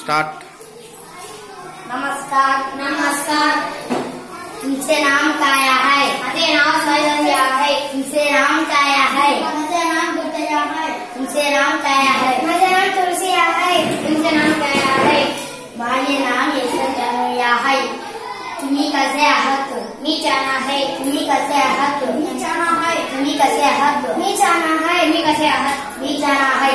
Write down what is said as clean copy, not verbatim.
Start. नमस्कार। नमस्कार। तुमसे नाम क्या है? माझे नाव सौंदर्या है। तुमसे नाम क्या है? माझे नाम गुड्डया है। तुमसे नाम क्या है? माझे नाम तुलसी है। तुमचे नाम क्या है? माझे नाम यशोधर्या है। तुम्ही कसे आहात? मी छान आहे। तुम्ही कसे आहात? मी छान आहे। तुम्ही कसे आहात? मी छान आहे। मी कसे आहात? मी छान आहे।